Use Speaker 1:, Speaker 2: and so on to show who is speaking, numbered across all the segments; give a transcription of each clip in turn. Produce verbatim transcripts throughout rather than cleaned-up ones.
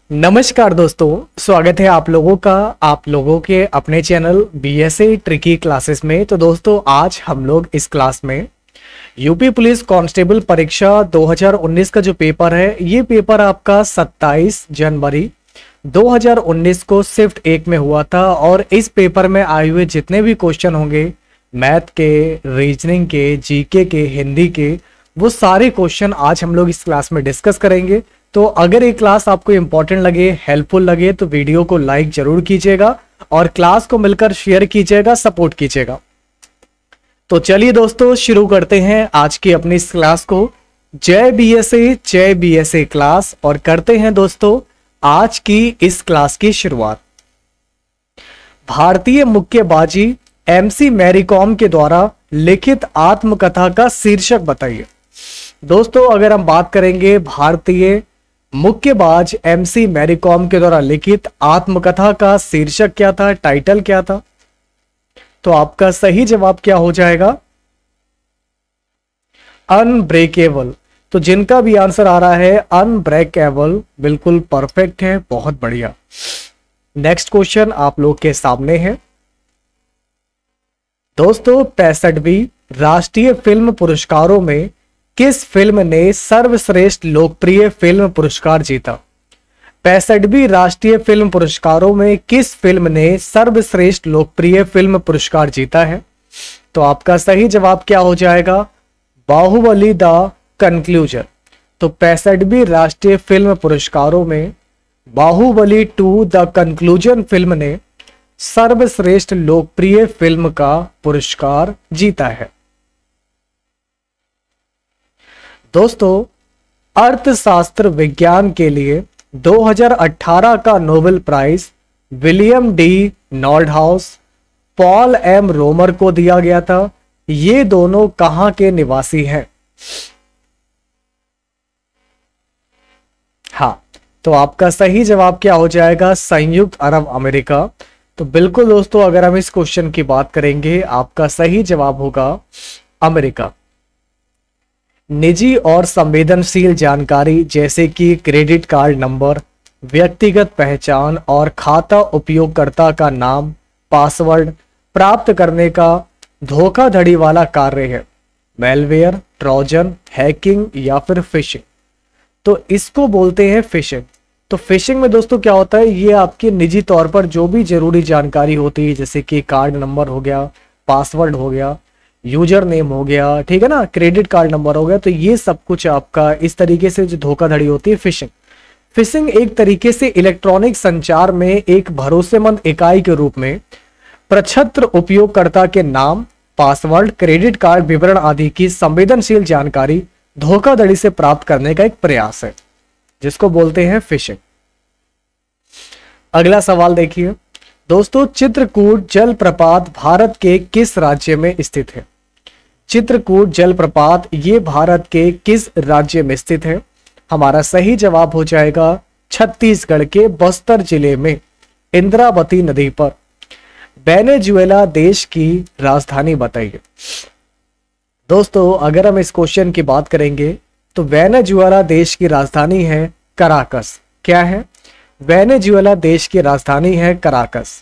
Speaker 1: नमस्कार दोस्तों, स्वागत है आप लोगों का आप लोगों के अपने चैनल बीएसए ट्रिकी क्लासेस में। तो दोस्तों आज हम लोग इस क्लास में यूपी पुलिस कांस्टेबल परीक्षा दो हज़ार उन्नीस का जो पेपर है, ये पेपर आपका सत्ताईस जनवरी दो हज़ार उन्नीस को शिफ्ट एक में हुआ था। और इस पेपर में आए हुए जितने भी क्वेश्चन होंगे मैथ के, रीजनिंग के, जीके के, हिंदी के, वो सारे क्वेश्चन आज हम लोग इस क्लास में डिस्कस करेंगे। तो अगर ये क्लास आपको इंपॉर्टेंट लगे, हेल्पफुल लगे तो वीडियो को लाइक जरूर कीजिएगा और क्लास को मिलकर शेयर कीजिएगा, सपोर्ट कीजिएगा। तो चलिए दोस्तों शुरू करते हैं आज की अपनी इस क्लास को। जय बीएसए, जय बीएसए क्लास। और करते हैं दोस्तों आज की इस क्लास की शुरुआत। भारतीय मुक्केबाजी एमसी मैरी कॉम के द्वारा लिखित आत्मकथा का शीर्षक बताइए। दोस्तों अगर हम बात करेंगे भारतीय मुक्केबाज एमसी मैरी कॉम के द्वारा लिखित आत्मकथा का शीर्षक क्या था, टाइटल क्या था, तो आपका सही जवाब क्या हो जाएगा, अनब्रेकेबल। तो जिनका भी आंसर आ रहा है अनब्रेकेबल, बिल्कुल परफेक्ट है, बहुत बढ़िया। नेक्स्ट क्वेश्चन आप लोग के सामने है दोस्तों। पैंसठवीं राष्ट्रीय फिल्म पुरस्कारों में किस फिल्म ने सर्वश्रेष्ठ लोकप्रिय फिल्म पुरस्कार जीता। पैंसठवीं राष्ट्रीय फिल्म पुरस्कारों में किस फिल्म ने सर्वश्रेष्ठ लोकप्रिय फिल्म पुरस्कार जीता है, तो आपका सही जवाब क्या हो जाएगा, बाहुबली द कंक्लूजन। तो पैंसठवीं राष्ट्रीय फिल्म पुरस्कारों में Baahubali two the conclusion film ने सर्वश्रेष्ठ लोकप्रिय फिल्म का पुरस्कार जीता है। दोस्तों अर्थशास्त्र विज्ञान के लिए दो हज़ार अठारह का Nobel prize William D Nordhaus, Paul M Romer को दिया गया था। ये दोनों कहां के निवासी हैं? हाँ, तो आपका सही जवाब क्या हो जाएगा, संयुक्त अरब अमेरिका। तो बिल्कुल दोस्तों अगर हम इस क्वेश्चन की बात करेंगे आपका सही जवाब होगा अमेरिका। निजी और संवेदनशील जानकारी जैसे कि क्रेडिट कार्ड नंबर, व्यक्तिगत पहचान और खाता उपयोगकर्ता का नाम, पासवर्ड प्राप्त करने का धोखाधड़ी वाला कार्य है। मेलवेयर, ट्रोजन, हैकिंग या फिर फिशिंग। तो इसको बोलते हैं फिशिंग। तो फिशिंग में दोस्तों क्या होता है, ये आपके निजी तौर पर जो भी जरूरी जानकारी होती है जैसे कि कार्ड नंबर हो गया, पासवर्ड हो गया, यूजर नेम हो गया, ठीक है ना, क्रेडिट कार्ड नंबर हो गया, तो ये सब कुछ आपका इस तरीके से जो धोखाधड़ी होती है फिशिंग। फिशिंग एक तरीके से इलेक्ट्रॉनिक संचार में एक भरोसेमंद इकाई के रूप में प्रक्षत्र उपयोगकर्ता के नाम, पासवर्ड, क्रेडिट कार्ड विवरण आदि की संवेदनशील जानकारी धोखाधड़ी से प्राप्त करने का एक प्रयास है, जिसको बोलते हैं फिशिंग। अगला सवाल देखिए दोस्तों, चित्रकूट जलप्रपात भारत के किस राज्य में स्थित है? चित्रकूट जलप्रपात ये भारत के किस राज्य में स्थित है? हमारा सही जवाब हो जाएगा छत्तीसगढ़ के बस्तर जिले में, इंद्रावती नदी पर। वेनेजुएला देश की राजधानी बताइए। दोस्तों अगर हम इस क्वेश्चन की बात करेंगे तो वेनेजुएला देश की राजधानी है कराकस। क्या है? वेनेजुएला देश की राजधानी है कराकस।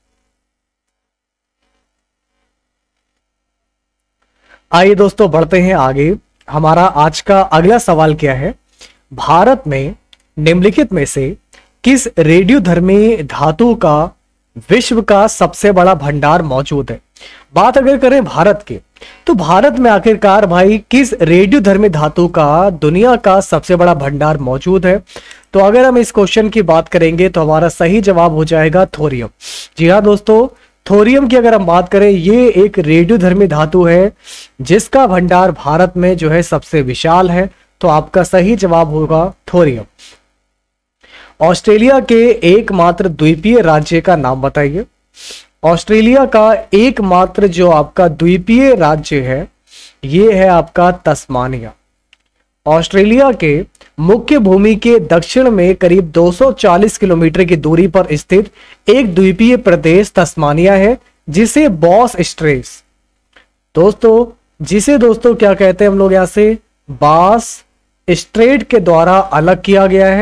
Speaker 1: आइए दोस्तों बढ़ते हैं आगे। हमारा आज का अगला सवाल क्या है, भारत में निम्नलिखित में से किस रेडियोधर्मी धातु का विश्व का सबसे बड़ा भंडार मौजूद है? बात अगर करें भारत के, तो भारत में आखिरकार भाई किस रेडियोधर्मी धातु का दुनिया का सबसे बड़ा भंडार मौजूद है? तो अगर हम इस क्वेश्चन की बात करेंगे तो हमारा सही जवाब हो जाएगा थोरियम। जी हाँ दोस्तों, थोरियम की अगर हम बात करें ये एक रेडियोधर्मी धातु है जिसका भंडार भारत में जो है सबसे विशाल है। तो आपका सही जवाब होगा थोरियम। ऑस्ट्रेलिया के एकमात्र द्वीपीय राज्य का नाम बताइए। ऑस्ट्रेलिया का एकमात्र जो आपका द्वीपीय राज्य है ये है आपका तस्मानिया। ऑस्ट्रेलिया के मुख्य भूमि के दक्षिण में करीब दो सौ चालीस किलोमीटर की दूरी पर स्थित एक द्वीपीय प्रदेश तस्मानिया है, जिसे बॉस स्ट्रेट्स दोस्तों जिसे दोस्तों क्या कहते हैं हम लोग यहां से, बास स्ट्रेट के द्वारा अलग किया गया है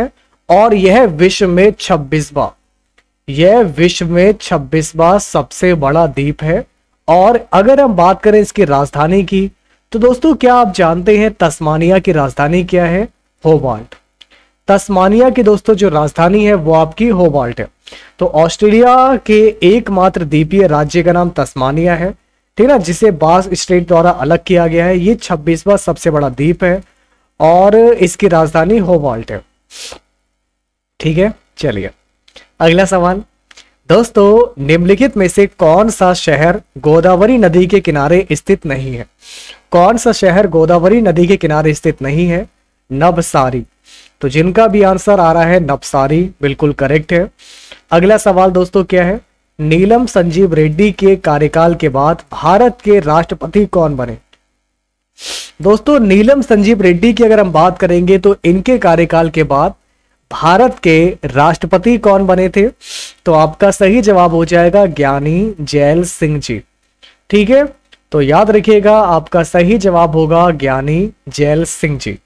Speaker 1: और यह विश्व में छब्बीसवां यह विश्व में छब्बीसवां सबसे बड़ा द्वीप है। और अगर हम बात करें इसकी राजधानी की, तो दोस्तों क्या आप जानते हैं तस्मानिया की राजधानी क्या है? होबार्ट। तस्मानिया की दोस्तों जो राजधानी है वो आपकी होबार्ट है। तो ऑस्ट्रेलिया के एकमात्र द्वीपीय राज्य का नाम तस्मानिया है, ठीक है, जिसे बास स्ट्रेट द्वारा अलग किया गया है। ये छब्बीसवां सबसे बड़ा द्वीप है और इसकी राजधानी होबार्ट है। ठीक है, चलिए अगला सवाल। दोस्तों निम्नलिखित में से कौन सा शहर गोदावरी नदी के किनारे स्थित नहीं है? कौन सा शहर गोदावरी नदी के किनारे स्थित नहीं है? नवसारी। तो जिनका भी आंसर आ रहा है नवसारी, बिल्कुल करेक्ट है। अगला सवाल दोस्तों क्या है? नीलम संजीव रेड्डी के कार्यकाल के बाद भारत के राष्ट्रपति कौन बने? दोस्तों नीलम संजीव रेड्डी की अगर हम बात करेंगे तो इनके कार्यकाल के बाद भारत के राष्ट्रपति कौन बने थे? तो आपका सही जवाब हो जाएगा ज्ञानी जैल सिंह जी। ठीक है, तो याद रखिएगा आपका सही जवाब होगा ज्ञानी जैल सिंह जी।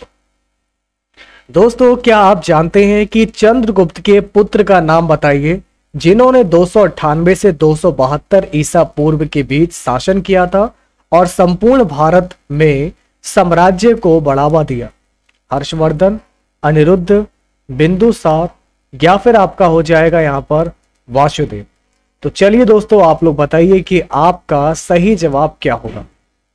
Speaker 1: दोस्तों क्या आप जानते हैं कि चंद्रगुप्त के पुत्र का नाम बताइए जिन्होंने दो सौ अट्ठानवे से दो सौ बहत्तर ईसा पूर्व के बीच शासन किया था और संपूर्ण भारत में साम्राज्य को बढ़ावा दिया? हर्षवर्धन, अनिरुद्ध, बिंदुसार या फिर आपका हो जाएगा यहां पर वासुदेव। तो चलिए दोस्तों आप लोग बताइए कि आपका सही जवाब क्या होगा।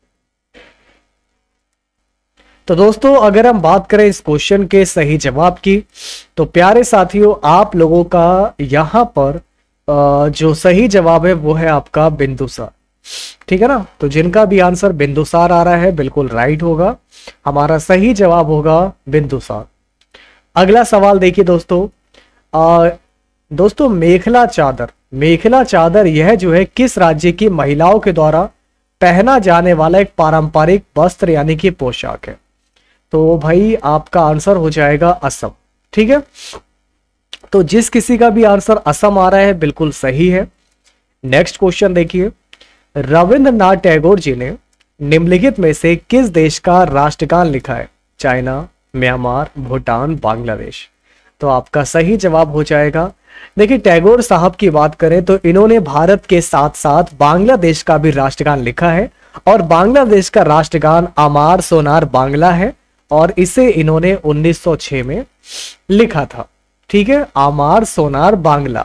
Speaker 1: तो दोस्तों अगर हम बात करें इस क्वेश्चन के सही जवाब की, तो प्यारे साथियों आप लोगों का यहां पर जो सही जवाब है वो है आपका बिंदुसार। ठीक है ना, तो जिनका भी आंसर बिंदुसार आ रहा है बिल्कुल राइट होगा, हमारा सही जवाब होगा बिंदुसार। अगला सवाल देखिए दोस्तों, आ, दोस्तों मेखला चादर मेखला चादर यह जो है किस राज्य की महिलाओं के द्वारा पहना जाने वाला एक पारंपरिक वस्त्र यानी कि पोशाक है? तो भाई आपका आंसर हो जाएगा असम। ठीक है, तो जिस किसी का भी आंसर असम आ रहा है बिल्कुल सही है। नेक्स्ट क्वेश्चन देखिए, रविंद्रनाथ टैगोर जी ने निम्नलिखित में से किस देश का राष्ट्रगान लिखा है? China, Myanmar, Bhutan, Bangladesh. तो आपका सही जवाब हो जाएगा, देखिए टैगोर साहब की बात करें तो इन्होंने भारत के साथ साथ बांग्लादेश का भी राष्ट्रगान लिखा है और बांग्लादेश का राष्ट्रगान अमार सोनार बांग्ला है और इसे इन्होंने उन्नीस सौ छह में लिखा था। ठीक है, आमार सोनार बांग्ला।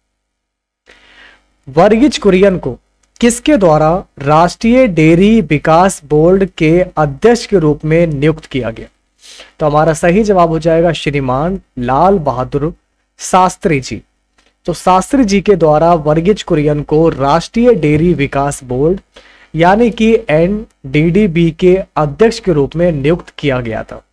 Speaker 1: वर्गीज कुरियन को किसके द्वारा राष्ट्रीय डेयरी विकास बोर्ड के अध्यक्ष के रूप में नियुक्त किया गया? तो हमारा सही जवाब हो जाएगा श्रीमान लाल बहादुर शास्त्री जी। तो शास्त्री जी के द्वारा वर्गीज कुरियन को राष्ट्रीय डेयरी विकास बोर्ड यानी कि एन डी डी बी के अध्यक्ष के रूप में नियुक्त किया गया था।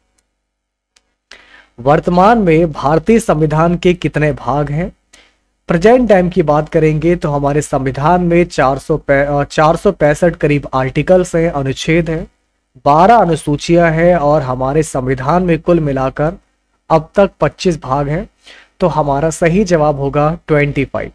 Speaker 1: वर्तमान में भारतीय संविधान के कितने भाग हैं? प्रेजेंट टाइम की बात करेंगे तो हमारे संविधान में चार सौ चार सौ पैंसठ करीब आर्टिकल्स हैं, अनुच्छेद हैं, बारह अनुसूचियां हैं और हमारे संविधान में कुल मिलाकर अब तक पच्चीस भाग हैं। तो हमारा सही जवाब होगा पच्चीस।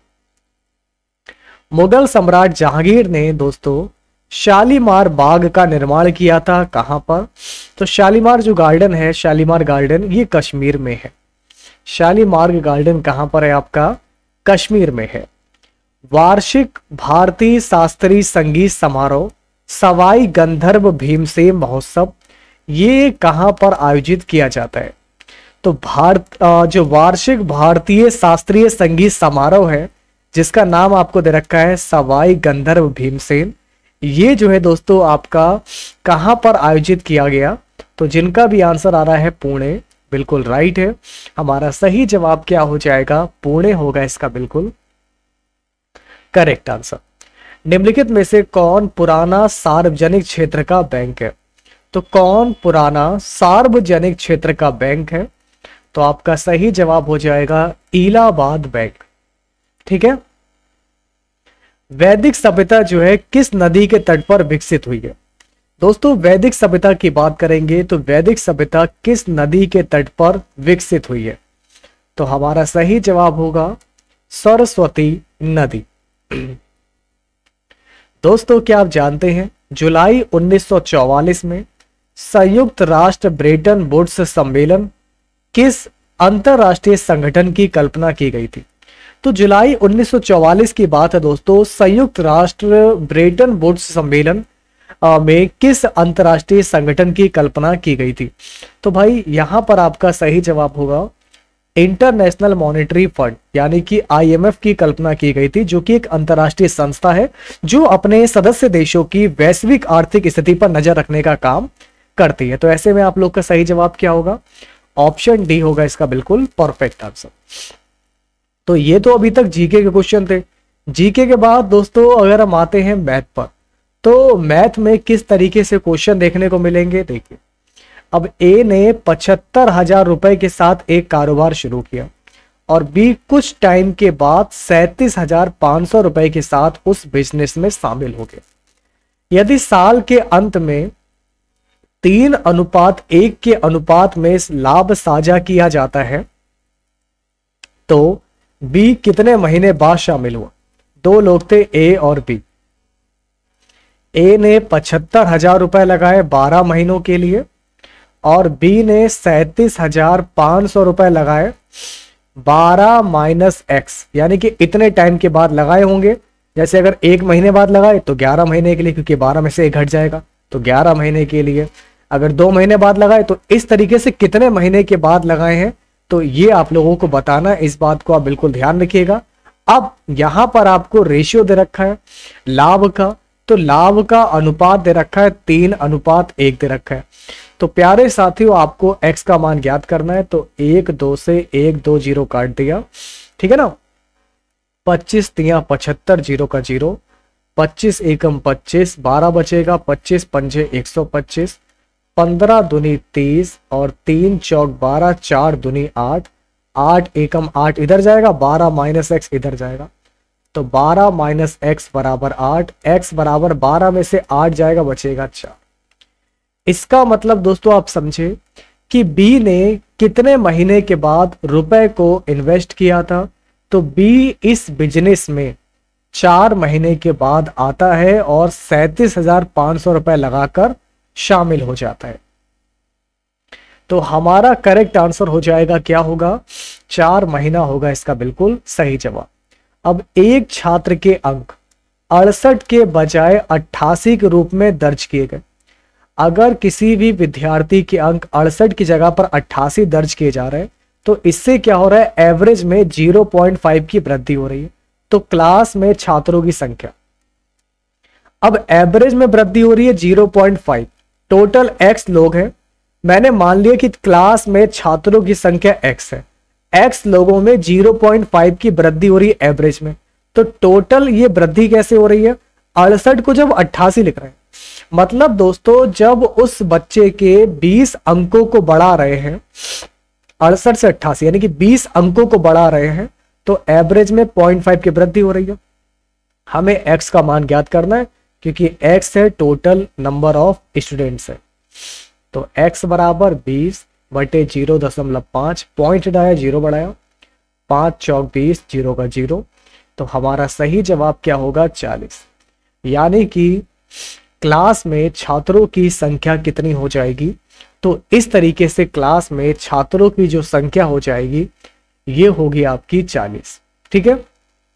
Speaker 1: मुगल सम्राट जहांगीर ने दोस्तों शालीमार बाग का निर्माण किया था, कहां पर? तो शालीमार जो गार्डन है, शालीमार गार्डन ये कश्मीर में है। शालीमार गार्डन कहां पर है? आपका कश्मीर में है। वार्षिक भारतीय शास्त्रीय संगीत समारोह सवाई गंधर्व भीमसेन महोत्सव ये कहां पर आयोजित किया जाता है? तो भारत जो वार्षिक भारतीय शास्त्रीय संगीत समारोह है जिसका नाम आपको दे रखा है सवाई गंधर्व भीमसेन, ये जो है दोस्तों आपका कहां पर आयोजित किया गया? तो जिनका भी आंसर आ रहा है पुणे, बिल्कुल राइट है। हमारा सही जवाब क्या हो जाएगा? पुणे होगा इसका बिल्कुल करेक्ट आंसर। निम्नलिखित में से कौन पुराना सार्वजनिक क्षेत्र का बैंक है? तो कौन पुराना सार्वजनिक क्षेत्र का बैंक है? तो आपका सही जवाब हो जाएगा इलाहाबाद बैंक। ठीक है, वैदिक सभ्यता जो है किस नदी के तट पर विकसित हुई है? दोस्तों वैदिक सभ्यता की बात करेंगे तो वैदिक सभ्यता किस नदी के तट पर विकसित हुई है? तो हमारा सही जवाब होगा सरस्वती नदी। दोस्तों क्या आप जानते हैं जुलाई उन्नीस सौ चौवालीस में संयुक्त राष्ट्र ब्रेटन वुड्स सम्मेलन किस अंतरराष्ट्रीय संगठन की कल्पना की गई थी? तो जुलाई उन्नीस सौ चौवालीस की बात है दोस्तों। संयुक्त राष्ट्र ब्रेटन वुड्स सम्मेलन में किस अंतरराष्ट्रीय संगठन की कल्पना की गई थी? तो भाई यहां पर आपका सही जवाब होगा इंटरनेशनल मॉनेटरी फंड, यानी कि आईएमएफ की कल्पना की गई थी, जो कि एक अंतरराष्ट्रीय संस्था है जो अपने सदस्य देशों की वैश्विक आर्थिक स्थिति पर नजर रखने का काम करती है। तो ऐसे में आप लोग का सही जवाब क्या होगा? ऑप्शन डी होगा इसका बिल्कुल परफेक्ट आंसर। तो ये तो अभी तक जीके के क्वेश्चन थे। जीके के बाद दोस्तों अगर हम आते हैं मैथ पर, तो मैथ में किस तरीके से क्वेश्चन देखने को मिलेंगे? देखिए, अब ए ने पचहत्तर हजार रुपए के साथ एक कारोबार शुरू किया और बी कुछ टाइम के बाद सैंतीस हजार पांच सौ रुपए के साथ उस बिजनेस में शामिल हो गया। यदि साल के अंत में तीन अनुपात एक के अनुपात में लाभ साझा किया जाता है तो बी कितने महीने बाद शामिल हुआ? दो लोग थे, ए और बी। ए ने पचहत्तर हजार रुपए लगाए बारह महीनों के लिए और बी ने सैंतीस हजार पांच सौ रुपए लगाए बारह माइनस एक्स, यानी कि इतने टाइम के बाद लगाए होंगे। जैसे अगर एक महीने बाद लगाए तो ग्यारह महीने के लिए, क्योंकि बारह में से एक घट जाएगा तो ग्यारह महीने के लिए। अगर दो महीने बाद लगाए तो इस तरीके से कितने महीने के बाद लगाए हैं, तो ये आप लोगों को बताना, इस बात को आप बिल्कुल ध्यान रखिएगा। अब यहां पर आपको रेशियो दे रखा है लाभ का, तो लाभ का अनुपात दे रखा है तीन अनुपात एक दे रखा है। तो प्यारे साथियों आपको x का मान ज्ञात करना है, तो एक दो से एक दो जीरो काट दिया, ठीक है ना। पच्चीस तिया पचहत्तर, जीरो का जीरो, पच्चीस एकम पच्चीस, बारह बचेगा, पच्चीस पंजे एक सौ पच्चीस, पंद्रह दुनी तीस और तीन चौक बारह, चार दुनी आठ, आठ एकम आठ इधर जाएगा, बारह माइनस एक्स इधर जाएगा, तो बारह माइनस एक्स बराबर आठ, एक्स बराबर बारह में से आठ जाएगा, बचेगा चार। इसका मतलब दोस्तों आप समझे कि बी ने कितने महीने के बाद रुपए को इन्वेस्ट किया था? तो बी इस बिजनेस में चार महीने के बाद आता है और सैंतीस हजार पांच सौ रुपए लगाकर शामिल हो जाता है। तो हमारा करेक्ट आंसर हो जाएगा, क्या होगा? चार महीना होगा इसका बिल्कुल सही जवाब। अब एक छात्र के अंक अड़सठ के बजाय अट्ठासी के रूप में दर्ज किए गए। अगर किसी भी विद्यार्थी के अंक अड़सठ की जगह पर अट्ठासी दर्ज किए जा रहे हैं तो इससे क्या हो रहा है? एवरेज में ज़ीरो पॉइंट फाइव की वृद्धि हो रही है। तो क्लास में छात्रों की संख्या, अब एवरेज में वृद्धि हो रही है zero point five, total X लोग हैं। मैंने मान लिया कि क्लास में छात्रों की संख्या एक्स है, एक्स लोगों में ज़ीरो पॉइंट फाइव की वृद्धि हो रही है एवरेज में। तो टोटल ये वृद्धि कैसे हो रही है? अड़सठ को जब अट्ठासी लिख रहे हैं, मतलब दोस्तों जब उस बच्चे के बीस अंकों को बढ़ा रहे हैं, अड़सठ से अट्ठासी यानी कि बीस अंकों को बढ़ा रहे हैं, तो एवरेज में पॉइंट फाइव की वृद्धि हो रही है। हमें एक्स का मान ज्ञात करना है क्योंकि एक्स है टोटल नंबर ऑफ स्टूडेंट्स है। तो एक्स बराबर बीस बटे जीरो दशमलव पांच, पॉइंट हटाया जीरो बढ़ाया, पांच चौक बीस, जीरो का जीरो। तो हमारा सही जवाब क्या होगा? चालीस। यानी कि क्लास में छात्रों की संख्या कितनी हो जाएगी? तो इस तरीके से क्लास में छात्रों की जो संख्या हो जाएगी ये होगी आपकी चालीस। ठीक है,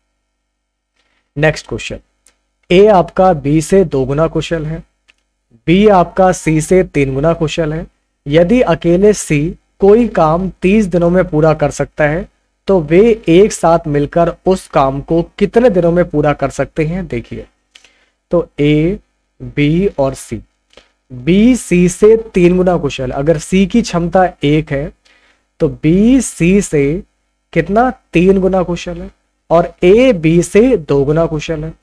Speaker 1: नेक्स्ट क्वेश्चन। ए आपका बी से दो गुना कुशल है, बी आपका सी से तीन गुना कुशल है। यदि अकेले सी कोई काम तीस दिनों में पूरा कर सकता है तो वे एक साथ मिलकर उस काम को कितने दिनों में पूरा कर सकते हैं? देखिए, तो ए बी और सी, बी सी से तीन गुना कुशल। अगर सी की क्षमता एक है तो बी सी से कितना? तीन गुना कुशल है। और ए बी से दो गुना कुशल है,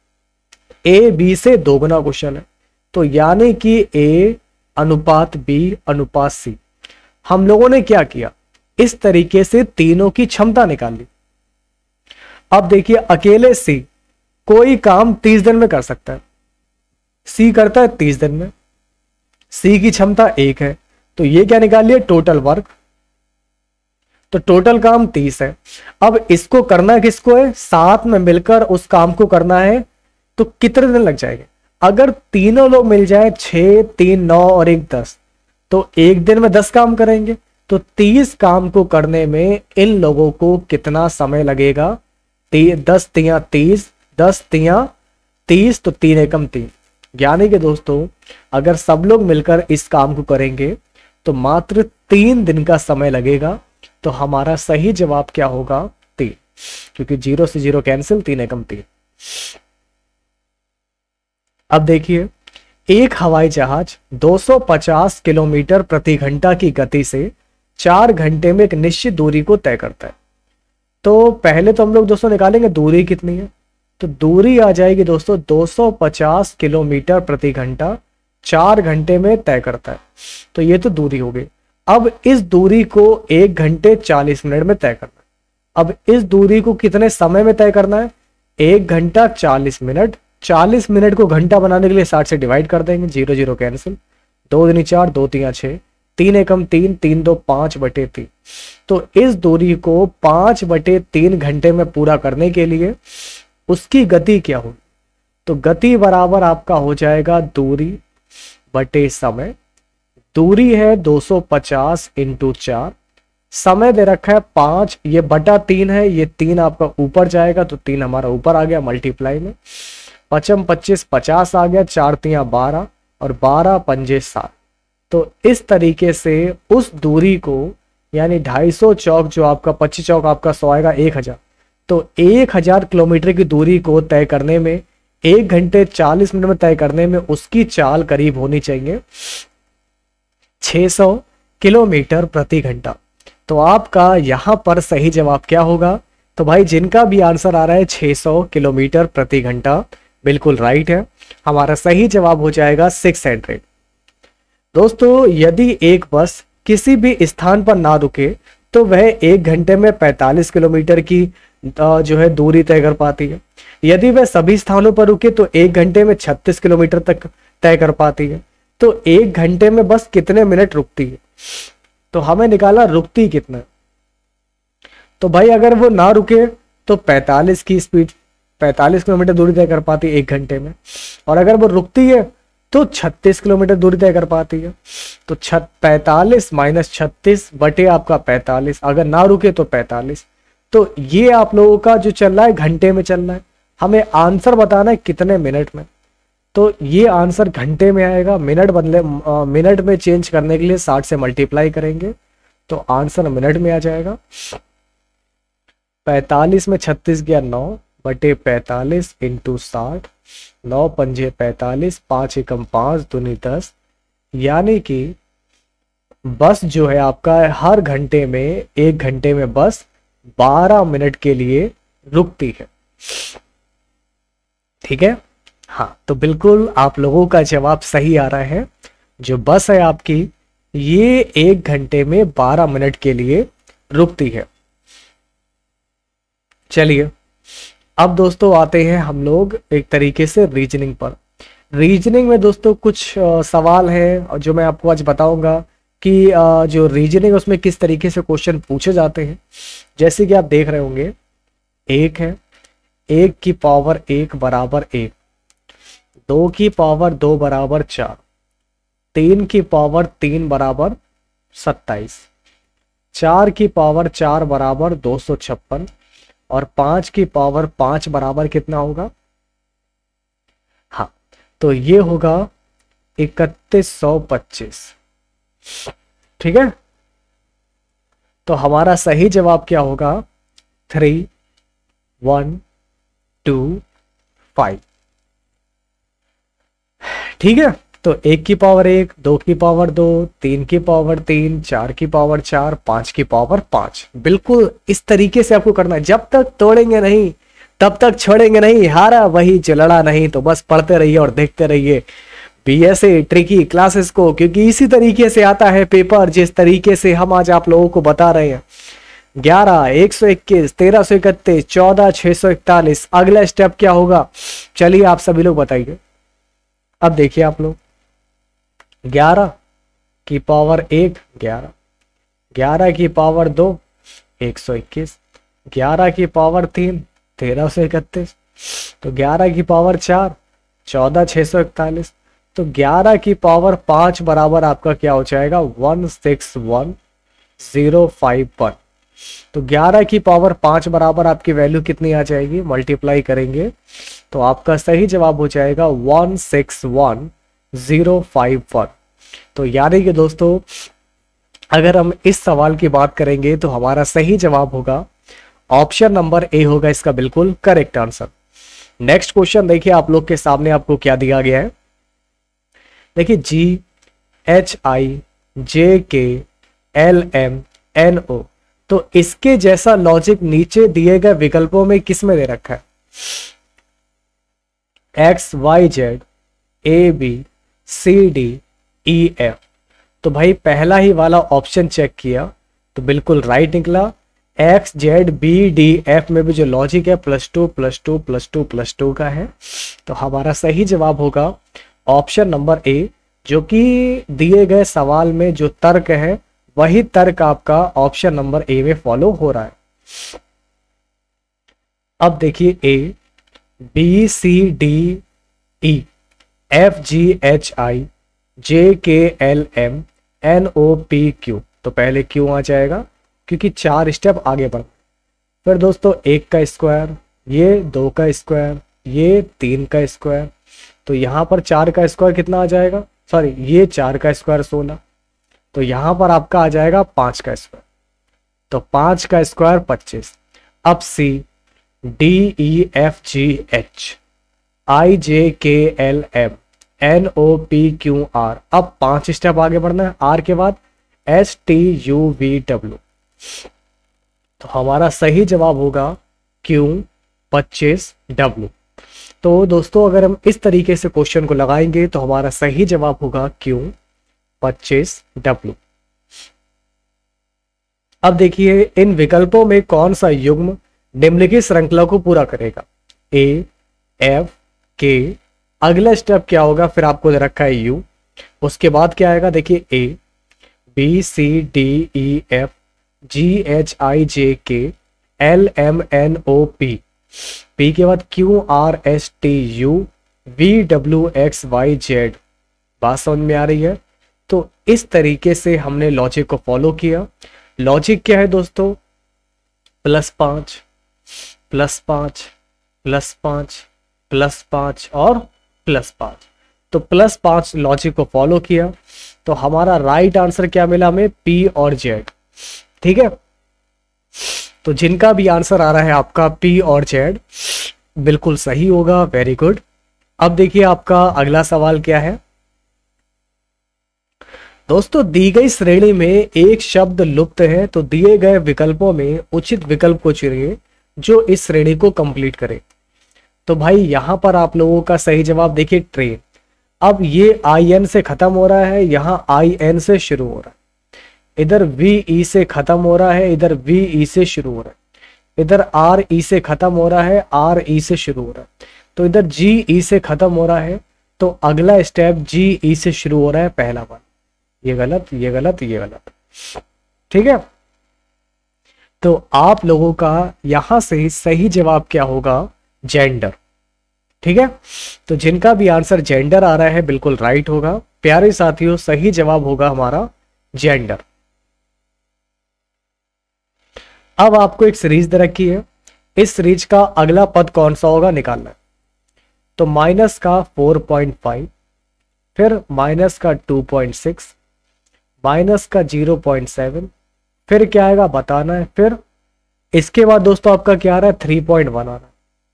Speaker 1: ए बी से दो गुना कुशल है। तो यानी कि ए अनुपात बी अनुपात सी। हम लोगों ने क्या किया? इस तरीके से तीनों की क्षमता निकाल ली। अब देखिए, अकेले सी कोई काम तीस दिन में कर सकता है, सी करता है तीस दिन में, सी की क्षमता एक है, तो ये क्या निकाल लिया? Total work. तो टोटल काम तीस है। अब इसको करना किसको है? साथ में मिलकर उस काम को करना है, तो कितने दिन लग जाएंगे? अगर तीनों लोग मिल जाए, छह तीन नौ और एक दस, तो एक दिन में दस काम करेंगे। तो तीस काम को करने में इन लोगों को कितना समय लगेगा? दस तिया तीस, दस तिया तीस, तो तीन एकम तीन। यानी कि दोस्तों अगर सब लोग मिलकर इस काम को करेंगे तो मात्र तीन दिन का समय लगेगा। तो हमारा सही जवाब क्या होगा? तीन, क्योंकि जीरो से जीरो कैंसिल, तीन एकम तीन। अब देखिए, एक हवाई जहाज दो सौ पचास किलोमीटर प्रति घंटा की गति से चार घंटे में एक निश्चित दूरी को तय करता है। तो पहले तो हम लोग दोस्तों निकालेंगे दूरी कितनी है। तो दूरी आ जाएगी दोस्तों दो सौ पचास किलोमीटर प्रति घंटा, चार घंटे में तय करता है। तो ये तो दूरी हो गई। अब इस दूरी को एक घंटे चालीस मिनट में तय करना है। अब इस दूरी को कितने समय में तय करना है? एक घंटा चालीस मिनट। चालीस मिनट को घंटा बनाने के लिए साठ से डिवाइड कर देंगे, जीरो जीरो कैंसिल, दो दूनी चार, दो तिया छः, तीन एकम तीन, तीन दो पांच बटे तीन। तो इस दूरी को पांच बटे तीन घंटे में पूरा करने के लिए उसकी गति क्या होगी? तो गति बराबर आपका हो जाएगा दूरी बटे समय। दूरी है दो सौ पचास इंटू चार, समय दे रखा है पांच, ये बटा तीन है, ये तीन आपका ऊपर जाएगा तो तीन हमारा ऊपर आ गया मल्टीप्लाई में, पचम पच्चीस, पचास आ गया, चार तिया बारह और बारह पंजे सात। तो इस तरीके से उस दूरी को यानी ढाई सौ चौक जो आपका पच्चीस चौक आपका सौ आएगा एक हजार। तो एक हजार किलोमीटर की दूरी को तय करने में एक घंटे चालीस मिनट में तय करने में उसकी चाल करीब होनी चाहिए छह सौ किलोमीटर प्रति घंटा। तो आपका यहां पर सही जवाब क्या होगा? तो भाई जिनका भी आंसर आ रहा है छह सौ किलोमीटर प्रति घंटा, बिल्कुल राइट है। हमारा सही जवाब हो जाएगा छह सौ। दोस्तों यदि एक बस किसी भी स्थान पर ना रुके तो वह एक घंटे में पैंतालीस किलोमीटर की जो है दूरी तय कर पाती है। यदि वह सभी स्थानों पर रुके तो एक घंटे में छत्तीस किलोमीटर तक तय कर पाती है। तो एक घंटे में बस कितने मिनट रुकती है? तो हमें निकाला रुकती कितना। तो भाई अगर वो ना रुके तो पैंतालीस की स्पीड, पैंतालीस किलोमीटर दूरी तय कर पाती है एक घंटे में, और अगर वो रुकती है तो छत्तीस किलोमीटर दूरी तय कर पाती है। तो छत पैंतालीस माइनस छत्तीस बटे आपका पैंतालीस, अगर ना रुके तो पैंतालीस। तो ये आप लोगों का जो चल रहा है घंटे में चल रहा है, हमें आंसर बताना है कितने मिनट में। तो ये आंसर घंटे में आएगा, मिनट बदले आ, मिनट में चेंज करने के लिए साठ से मल्टीप्लाई करेंगे तो आंसर मिनट में आ जाएगा। पैंतालीस में छत्तीस गया नौ बटे पैंतालीस इंटू साठ, नौ पंजे पैंतालीस, पांच एकम पांच, दूनी दस। यानी कि बस जो है आपका हर घंटे में, एक घंटे में बस बारह मिनट के लिए रुकती है। ठीक है, हाँ तो बिल्कुल आप लोगों का जवाब सही आ रहा है। जो बस है आपकी ये एक घंटे में बारह मिनट के लिए रुकती है। चलिए अब दोस्तों आते हैं हम लोग एक तरीके से रीजनिंग पर। रीजनिंग में दोस्तों कुछ आ, सवाल है जो मैं आपको आज बताऊंगा कि आ, जो रीजनिंग उसमें किस तरीके से क्वेश्चन पूछे जाते हैं। जैसे कि आप देख रहे होंगे, एक है एक की पावर एक बराबर एक, दो की पावर दो बराबर चार, तीन की पावर तीन बराबर सत्ताईस, चार की पावर चार बराबर दो सौ छप्पन और पांच की पावर पांच बराबर कितना होगा? हाँ तो ये होगा इकतीस सौ पच्चीस। ठीक है, तो हमारा सही जवाब क्या होगा? Three one two five. ठीक है, तो एक की पावर एक, दो की पावर दो, तीन की पावर तीन, चार की पावर चार, पांच की पावर पांच। बिल्कुल इस तरीके से आपको करना है। जब तक तोड़ेंगे नहीं तब तक छोड़ेंगे नहीं, हारा वही जो लड़ा नहीं। तो बस पढ़ते रहिए और देखते रहिए बीएसए ट्रिकी क्लासेस को, क्योंकि इसी तरीके से आता है पेपर जिस तरीके से हम आज आप लोगों को बता रहे हैं। ग्यारह, एक सौ इक्कीस, तेरह सौ इकतीस, चौदह, छह सौ इकतालीस। अगला स्टेप क्या होगा? चलिए आप सभी लोग बताइए। अब देखिए आप लोग, ग्यारह की पावर एक ग्यारह, ग्यारह की पावर दो एक सौ इक्कीस, ग्यारह की पावर तीन तेरह सौ इकतीस, तो ग्यारह की पावर चार चौदह छह सौ इकतालीस, तो ग्यारह की पावर पांच बराबर आपका क्या हो जाएगा? One six one zero five one. तो ग्यारह की पावर पाँच बराबर आपकी वैल्यू कितनी आ जाएगी, मल्टीप्लाई करेंगे तो आपका सही जवाब हो जाएगा one six one zero five one. तो यानी कि दोस्तों अगर हम इस सवाल की बात करेंगे तो हमारा सही जवाब होगा ऑप्शन नंबर ए होगा इसका बिल्कुल करेक्ट आंसर। नेक्स्ट क्वेश्चन देखिए आप लोग के सामने आपको क्या दिया गया है। देखिए जी H I J K L M N ओ, तो इसके जैसा लॉजिक नीचे दिए गए विकल्पों में किस में दे रखा है, X Y Z A B C D E F. तो भाई पहला ही वाला ऑप्शन चेक किया तो बिल्कुल राइट निकला। X Z B D F में भी जो लॉजिक है plus two plus two plus two plus two का है। तो हमारा सही जवाब होगा ऑप्शन नंबर ए, जो कि दिए गए सवाल में जो तर्क है वही तर्क आपका ऑप्शन नंबर ए में फॉलो हो रहा है। अब देखिए A B C D E F G H I J K L M N O P Q. तो पहले क्यू आ जाएगा क्योंकि चार स्टेप आगे बढ़। फिर दोस्तों एक का स्क्वायर, ये दो का स्क्वायर, ये तीन का स्क्वायर, तो यहां पर चार का स्क्वायर कितना आ जाएगा, सॉरी ये चार का स्क्वायर सोलह, तो यहां पर आपका आ जाएगा पांच का स्क्वायर, तो पांच का स्क्वायर पच्चीस। अब C D E F G H I J K L M N O P Q R, अब पांच स्टेप आगे बढ़ना है, आर के बाद S T U V W. तो हमारा सही जवाब होगा क्यू पच्चीस डब्ल्यू। तो दोस्तों अगर हम इस तरीके से क्वेश्चन को लगाएंगे तो हमारा सही जवाब होगा क्यू पच्चीस डब्ल्यू। अब देखिए इन विकल्पों में कौन सा युग्म निम्नलिखित श्रृंखला को पूरा करेगा, ए एफ के, अगला स्टेप क्या होगा, फिर आपको दे रखा है यू, उसके बाद क्या आएगा देखिए A B C D E F G H I J K L M N O P, P के बाद Q R S T U V W X Y Z. बात समझ में आ रही है। तो इस तरीके से हमने लॉजिक को फॉलो किया। लॉजिक क्या है दोस्तों, प्लस पांच प्लस पांच प्लस पांच प्लस पांच और प्लस पांच। तो प्लस पांच लॉजिक को फॉलो किया तो हमारा राइट आंसर क्या मिला हमें, पी और जेड। ठीक है, तो जिनका भी आंसर आ रहा है आपका पी और जेड बिल्कुल सही होगा, वेरी गुड। अब देखिए आपका अगला सवाल क्या है दोस्तों, दी गई श्रेणी में एक शब्द लुप्त है तो दिए गए विकल्पों में उचित विकल्प को चुनिए जो इस श्रेणी को कंप्लीट करे। तो भाई यहां पर आप लोगों का सही जवाब देखिए ट्रेन। अब ये आई एन से खत्म हो रहा है, यहां आई एन से शुरू हो रहा है, इधर वी ई से खत्म हो रहा है, इधर वी ई से शुरू हो रहा है, इधर आर ई से खत्म हो रहा है, आर ई से शुरू हो रहा है, तो इधर जी ई से खत्म हो रहा है, तो अगला स्टेप जी ई से शुरू हो रहा है पहला बार। ये गलत, ये गलत, ये गलत। ठीक है, तो आप लोगों का यहां से सही जवाब क्या होगा, जेंडर। ठीक है, तो जिनका भी आंसर जेंडर आ रहा है बिल्कुल राइट होगा। प्यारे साथियों सही जवाब होगा हमारा जेंडर। अब आपको एक सीरीज दे रखी है, इस सीरीज का अगला पद कौन सा होगा निकालना है। तो माइनस का फोर पॉइंट फाइव, फिर माइनस का टू पॉइंट सिक्स, माइनस का जीरो पॉइंट सेवन, फिर क्या आएगा बताना है, फिर इसके बाद दोस्तों आपका क्या आ रहा है थ्री पॉइंट वन आ रहा है।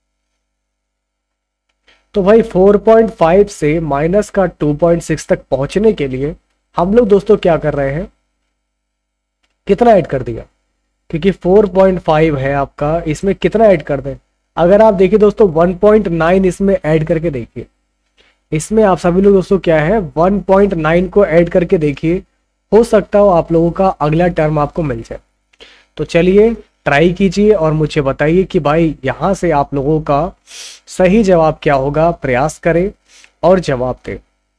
Speaker 1: तो भाई फोर पॉइंट फाइव से माइनस का टू पॉइंट सिक्स तक पहुंचने के लिए हम लोग दोस्तों क्या कर रहे हैं, कितना ऐड कर दिया, क्योंकि फोर पॉइंट फाइव है आपका, इसमें कितना ऐड कर दें। अगर आप देखिए दोस्तों वन पॉइंट नाइन इसमें ऐड करके देखिए, इसमें आप सभी लोग दोस्तों क्या है वन पॉइंट नाइन को ऐड करके देखिए, हो सकता हो आप लोगों का अगला टर्म आपको मिल जाए। तो चलिए ट्राई कीजिए और मुझे बताइए कि भाई यहां से आप लोगों का सही जवाब क्या होगा, प्रयास करें और जवाब दें।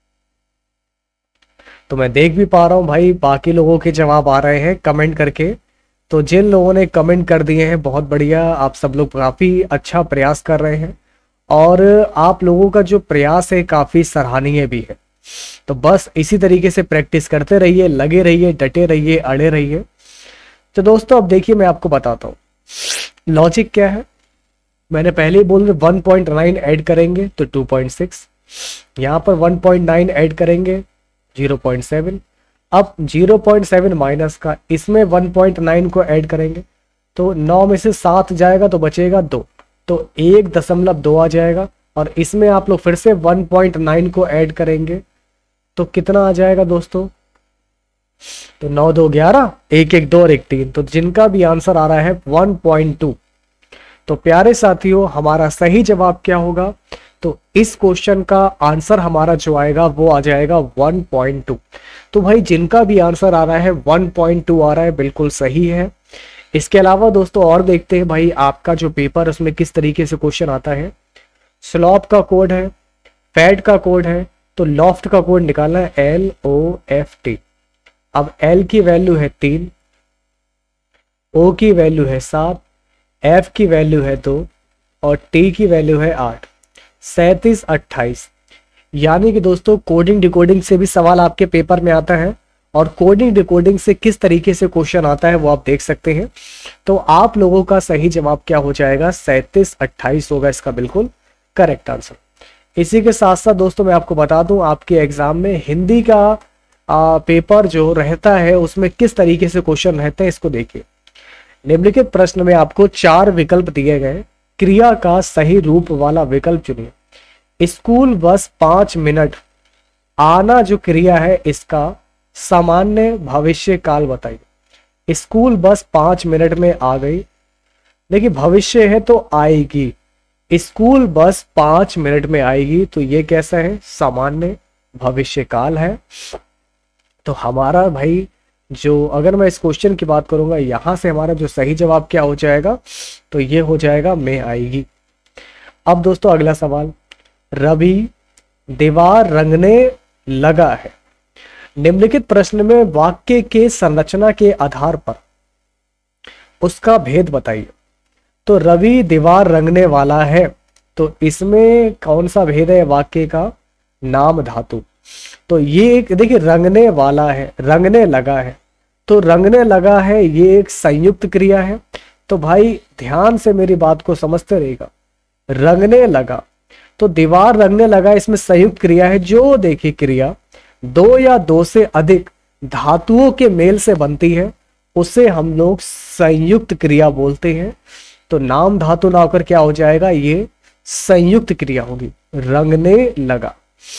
Speaker 1: तो मैं देख भी पा रहा हूं भाई बाकी लोगों के जवाब आ रहे हैं कमेंट करके। तो जिन लोगों ने कमेंट कर दिए हैं बहुत बढ़िया, आप सब लोग काफी अच्छा प्रयास कर रहे हैं और आप लोगों का जो प्रयास है काफी सराहनीय भी है। तो बस इसी तरीके से प्रैक्टिस करते रहिए, लगे रहिए, डटे रहिए, अड़े रहिए तो दोस्तों अब देखिए मैं आपको बताता हूँ लॉजिक क्या है। मैंने पहले ही बोल दिया वन पॉइंट नाइन ऐड करेंगे तो टू पॉइंट सिक्स, यहाँ पर वन पॉइंट नाइन ऐड करेंगे ज़ीरो पॉइंट सेवन, अब ज़ीरो पॉइंट सेवन माइनस का इसमें वन पॉइंट नाइन को ऐड करेंगे तो नौ में से सात जाएगा तो बचेगा दो, तो एक दशमलव दो आ जाएगा। और इसमें आप लोग फिर से वन पॉइंट नाइन को ऐड करेंगे तो कितना आ जाएगा दोस्तों, तो नौ दो ग्यारह, एक एक दो और एक तीन, तो जिनका भी आंसर आ रहा है वन पॉइंट टू। तो प्यारे साथियों हमारा सही जवाब क्या होगा, तो इस क्वेश्चन का आंसर हमारा जो आएगा वो आ जाएगा वन पॉइंट टू। तो भाई जिनका भी आंसर आ रहा है वन पॉइंट टू आ रहा है बिल्कुल सही है। इसके अलावा दोस्तों और देखते हैं भाई आपका जो पेपर उसमें किस तरीके से क्वेश्चन आता है। स्लॉप का कोड है, फैट का कोड है, तो लॉफ्ट का कोड निकालना है एल ओ एफ टी। अब एल की वैल्यू है तीन, ओ की वैल्यू है सात, एफ की वैल्यू है दो और टी की वैल्यू है आठ, सैंतीस अट्ठाईस। यानी कि दोस्तों कोडिंग डिकोडिंग से भी सवाल आपके पेपर में आता है और कोडिंग डिकोडिंग से किस तरीके से क्वेश्चन आता है वो आप देख सकते हैं। तो आप लोगों का सही जवाब क्या हो जाएगा, सैंतीस अट्ठाईस होगा इसका बिल्कुल करेक्ट आंसर। इसी के साथ साथ दोस्तों मैं आपको बता दूं आपके एग्जाम में हिंदी का आ, पेपर जो रहता है उसमें किस तरीके से क्वेश्चन रहते हैं इसको देखिए। निम्नलिखित प्रश्न में आपको चार विकल्प दिए गए, क्रिया का सही रूप वाला विकल्प चुनिए। स्कूल बस पांच मिनट आना जो क्रिया है इसका सामान्य भविष्य काल बताइए। स्कूल बस पांच मिनट में आ गई, देखिए भविष्य है तो आएगी, स्कूल बस पांच मिनट में आएगी तो ये कैसा है, सामान्य भविष्य काल है। तो हमारा भाई जो अगर मैं इस क्वेश्चन की बात करूंगा यहां से हमारा जो सही जवाब क्या हो जाएगा, तो ये हो जाएगा में आएगी। अब दोस्तों अगला सवाल, रवि दीवार रंगने लगा है। निम्नलिखित प्रश्न में वाक्य के संरचना के आधार पर उसका भेद बताइए। तो रवि दीवार रंगने वाला है, तो इसमें कौन सा भेद है वाक्य का, नाम धातु। तो ये एक देखिए रंगने वाला है, रंगने लगा है, तो रंगने लगा है ये एक संयुक्त क्रिया है। तो भाई ध्यान से मेरी बात को समझते रहिएगा, रंगने लगा तो दीवार रंगने लगा इसमें संयुक्त क्रिया है। जो देखिए क्रिया दो या दो से अधिक धातुओं के मेल से बनती है उसे हम लोग संयुक्त क्रिया बोलते हैं। तो नाम धातु ना होकर क्या हो जाएगा, ये संयुक्त क्रिया होगी, रंगने लगा।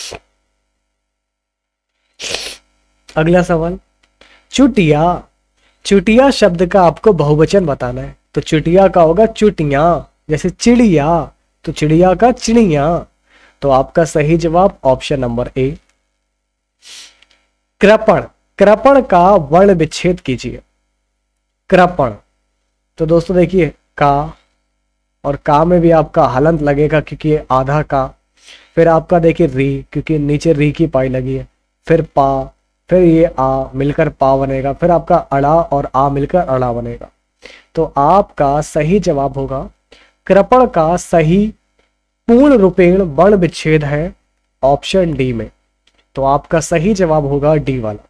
Speaker 1: अगला सवाल, चुटिया। चुटिया शब्द का आपको बहुवचन बताना है। तो चुटिया का होगा चुटिया, जैसे चिड़िया तो चिड़िया का चिड़िया। तो आपका सही जवाब ऑप्शन नंबर ए। कृपण, कृपण का वर्ण विच्छेद कीजिए। कृपण, तो दोस्तों देखिए का और का में भी आपका हलंत लगेगा क्योंकि आधा का, फिर आपका देखिए री क्योंकि नीचे री की पाई लगी है, फिर पा, फिर ये आ मिलकर पा बनेगा, फिर आपका अड़ा और आ मिलकर अड़ा बनेगा। तो आपका सही जवाब होगा कृपण का सही पूर्ण रूपेण वर्ण विच्छेद है ऑप्शन डी में। तो आपका सही जवाब होगा डी वाला।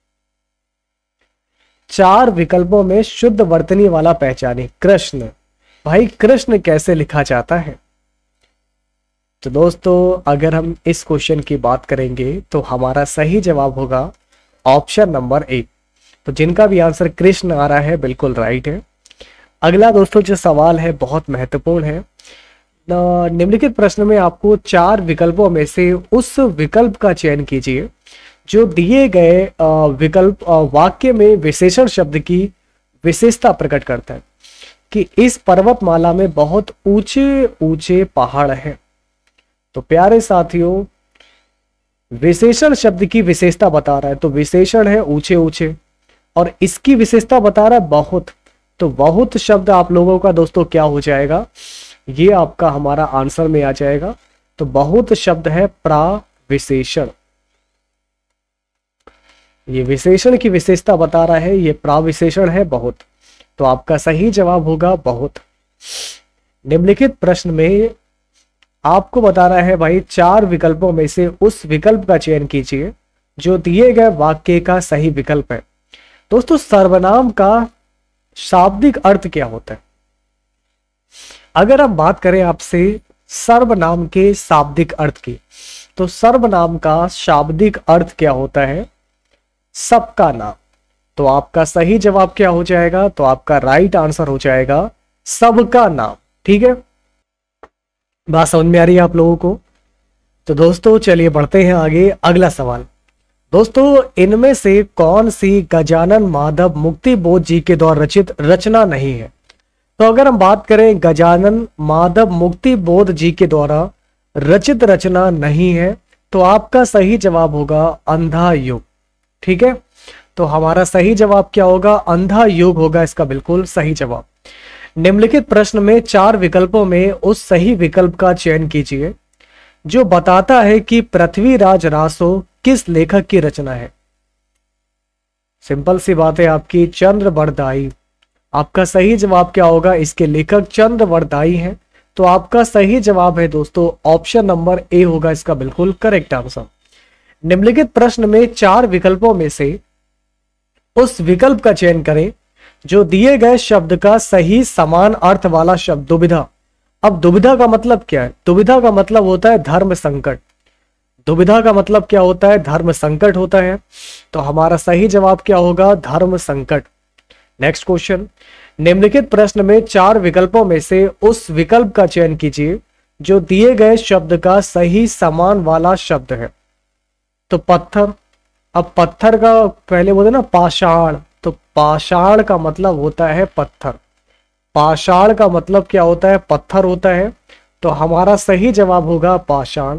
Speaker 1: चार विकल्पों में शुद्ध वर्तनी वाला पहचाने। कृष्ण, भाई कृष्ण कैसे लिखा जाता है। तो दोस्तों अगर हम इस क्वेश्चन की बात करेंगे तो हमारा सही जवाब होगा ऑप्शन नंबर ए। तो जिनका भी आंसर कृष्ण आ रहा है बिल्कुल राइट है। अगला दोस्तों जो सवाल है बहुत महत्वपूर्ण है। निम्नलिखित प्रश्न में आपको चार विकल्पों में से उस विकल्प का चयन कीजिए जो दिए गए विकल्प वाक्य में विशेषण शब्द की विशेषता प्रकट करता है कि इस पर्वतमाला में बहुत ऊंचे ऊंचे पहाड़ हैं। तो प्यारे साथियों विशेषण शब्द की विशेषता बता रहा है, तो विशेषण है ऊंचे ऊंचे और इसकी विशेषता बता रहा है बहुत। तो बहुत शब्द आप लोगों का दोस्तों क्या हो जाएगा, ये आपका हमारा आंसर में आ जाएगा। तो बहुत शब्द है प्राविशेषण, ये विशेषण की विशेषता बता रहा है, ये प्राविशेषण है बहुत। तो आपका सही जवाब होगा बहुत। निम्नलिखित प्रश्न में आपको बता रहा है भाई चार विकल्पों में से उस विकल्प का चयन कीजिए जो दिए गए वाक्य का सही विकल्प है। दोस्तों सर्वनाम का शाब्दिक अर्थ क्या होता है? अगर हम बात करें आपसे सर्वनाम के शाब्दिक अर्थ की, तो सर्वनाम का शाब्दिक अर्थ क्या होता है? सबका नाम। तो आपका सही जवाब क्या हो जाएगा? तो आपका राइट आंसर हो जाएगा सबका नाम। ठीक है, बात समझ में आ रही है आप लोगों को? तो दोस्तों चलिए बढ़ते हैं आगे। अगला सवाल दोस्तों, इनमें से कौन सी गजानन माधव मुक्ति बोध जी के द्वारा रचित रचना नहीं है? तो अगर हम बात करें गजानन माधव मुक्ति बोध जी के द्वारा रचित रचना नहीं है, तो आपका सही जवाब होगा अंधा युग। ठीक है, तो हमारा सही जवाब क्या होगा? अंधा युग होगा इसका बिल्कुल सही जवाब। निम्नलिखित प्रश्न में चार विकल्पों में उस सही विकल्प का चयन कीजिए जो बताता है कि पृथ्वीराज रासो किस लेखक की रचना है। सिंपल सी बात है आपकी, चंद्रवरदाई। आपका सही जवाब क्या होगा? इसके लेखक चंद्रवरदाई हैं। तो आपका सही जवाब है दोस्तों ऑप्शन नंबर ए होगा इसका बिल्कुल करेक्ट आंसर। निम्नलिखित प्रश्न में चार विकल्पों में से उस विकल्प का चयन करें जो दिए गए शब्द का सही समान अर्थ वाला शब्द। दुविधा। अब दुविधा का मतलब क्या है? दुविधा का मतलब होता है धर्म संकट। दुविधा का मतलब क्या होता है? धर्म संकट होता है। तो हमारा सही जवाब क्या होगा? धर्म संकट। नेक्स्ट क्वेश्चन, निम्नलिखित प्रश्न में चार विकल्पों में से उस विकल्प का चयन कीजिए जो दिए गए शब्द का सही समान वाला शब्द है। तो पत्थर। अब पत्थर का पहले बोलते ना पाषाण, तो पाषाण का मतलब होता है पत्थर। पाषाण का मतलब क्या होता है? पत्थर होता है। तो हमारा सही जवाब होगा पाषाण।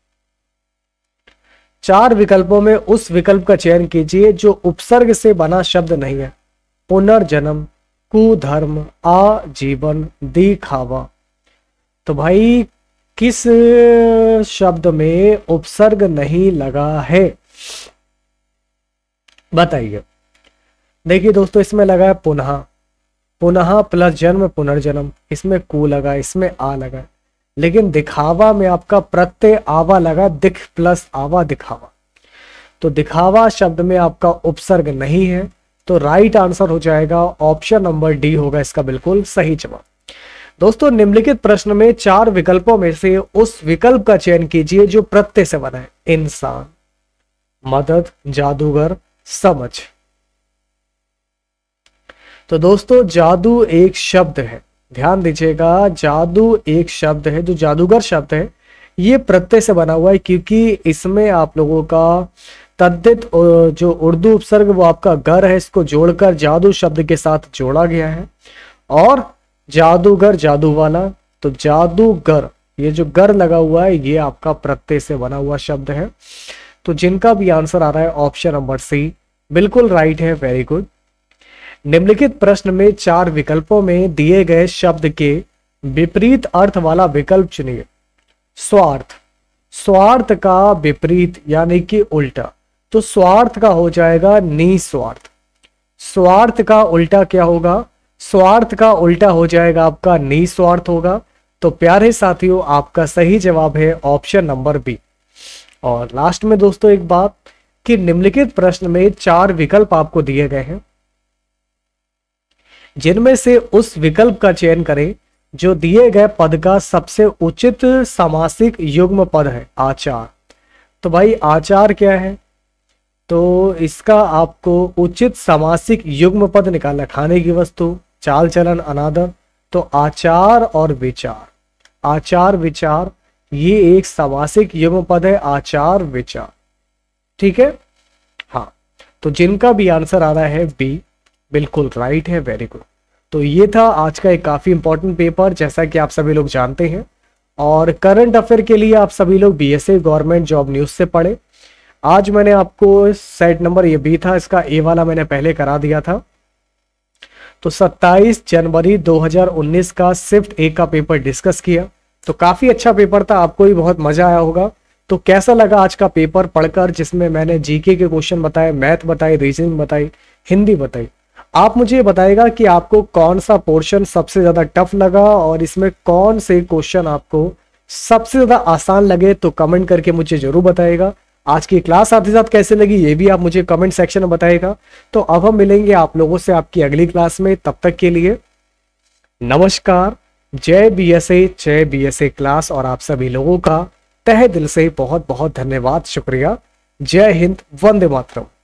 Speaker 1: चार विकल्पों में उस विकल्प का चयन कीजिए जो उपसर्ग से बना शब्द नहीं है। पुनर्जन्म, कुधर्म, आजीवन, दिखावा। तो भाई किस शब्द में उपसर्ग नहीं लगा है बताइए। देखिए दोस्तों, इसमें लगा है पुनः। पुनः प्लस जन्म पुनर्जन्म, इसमें कु लगा, इसमें आ लगा। लेकिन दिखावा में आपका प्रत्यय आवा लगा, दिख प्लस आवा दिखावा। तो दिखावा शब्द में आपका उपसर्ग नहीं है। तो राइट आंसर हो जाएगा ऑप्शन नंबर डी होगा इसका बिल्कुल सही जवाब। दोस्तों निम्नलिखित प्रश्न में चार विकल्पों में से उस विकल्प का चयन कीजिए जो प्रत्यय से बना है। इंसान, मदद, जादूगर, समझ। तो दोस्तों जादू एक शब्द है, ध्यान दीजिएगा, जादू एक शब्द है। जो जादूगर शब्द है ये प्रत्यय से बना हुआ है क्योंकि इसमें आप लोगों का तद्धित जो उर्दू उपसर्ग वो आपका गर है, इसको जोड़कर जादू शब्द के साथ जोड़ा गया है। और जादूगर जादू वाला, तो जादूगर ये जो गर लगा हुआ है ये आपका प्रत्यय से बना हुआ शब्द है। तो जिनका भी आंसर आ रहा है ऑप्शन नंबर सी बिल्कुल राइट है, वेरी गुड। निम्नलिखित प्रश्न में चार विकल्पों में दिए गए शब्द के विपरीत अर्थ वाला विकल्प चुनिए। स्वार्थ, स्वार्थ का विपरीत यानी कि उल्टा, तो स्वार्थ का हो जाएगा निस्वार्थ। स्वार्थ का उल्टा क्या होगा? स्वार्थ का उल्टा हो जाएगा आपका निस्वार्थ होगा। तो प्यारे साथियों आपका सही जवाब है ऑप्शन नंबर बी। और लास्ट में दोस्तों एक बात कि निम्नलिखित प्रश्न में चार विकल्प आपको दिए गए हैं जिनमें से उस विकल्प का चयन करें जो दिए गए पद का सबसे उचित समासिक युग्म पद है। आचार, तो भाई आचार क्या है? तो इसका आपको उचित समासिक युग्म पद निकालना, खाने की वस्तु, चाल चलन, अनादर। तो आचार और विचार, आचार विचार ये एक समासिक युग्म पद है, आचार विचार। ठीक है, हाँ। तो जिनका भी आंसर आ रहा है बी बिल्कुल राइट है, वेरी गुड। तो ये था आज का एक काफी इंपॉर्टेंट पेपर जैसा कि आप सभी लोग जानते हैं। और करंट अफेयर के लिए आप सभी लोग बीएसए गवर्नमेंट जॉब न्यूज से पढ़े। आज मैंने आपको सेट नंबर ये बी था, इसका ए वाला मैंने पहले करा दिया था। तो सत्ताईस जनवरी दो हज़ार उन्नीस का शिफ्ट ए का पेपर डिस्कस किया। तो काफी अच्छा पेपर था, आपको भी बहुत मजा आया होगा। तो कैसा लगा आज का पेपर पढ़कर, जिसमें मैंने जीके के क्वेश्चन बताए, मैथ बताई, रीजनिंग बताई, हिंदी बताई। आप मुझे बताइएगा कि आपको कौन सा पोर्शन सबसे ज्यादा टफ लगा और इसमें कौन से क्वेश्चन आपको सबसे ज्यादा आसान लगे। तो कमेंट करके मुझे जरूर बताइएगा। आज की क्लास आपके साथ कैसे लगी ये भी आप मुझे कमेंट सेक्शन में बताइएगा। तो अब हम मिलेंगे आप लोगों से आपकी अगली क्लास में, तब तक के लिए नमस्कार। जय बीएसए, जय बीएसए क्लास। और आप सभी लोगों का तहे दिल से बहुत बहुत धन्यवाद, शुक्रिया। जय हिंद, वंदे मातरम।